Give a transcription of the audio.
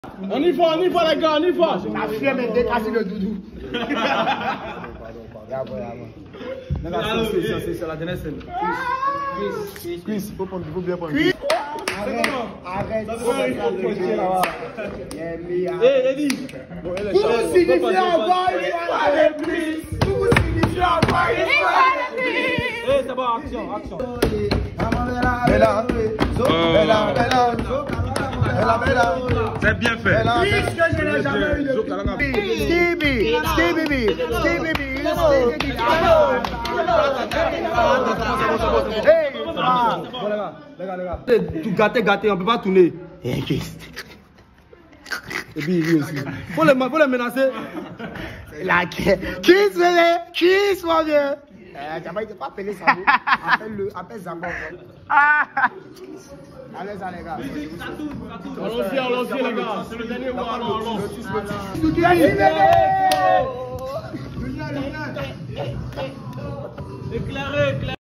On y va les gars, on y va. La flemme est décassée le doudou. C'est la dernière scène. Chris, il faut bien prendre. Arrête. Hé, Eddie. Vous signifiez avoir une fois de plus. Vous signifiez avoir une fois de plus. Hé, c'est bon, action. Bella. C'est bien fait. Puisque je n'ai jamais eu de Tout gâté, on peut pas tourner. Et puis lui aussi. Faut les menacer. La Kiss, mon vieux. Jamais il ne pas appeler ça. Appelle Zambo. Allez, les gars. Allons-y, les gars. C'est le dernier mot, allons. Éclairé.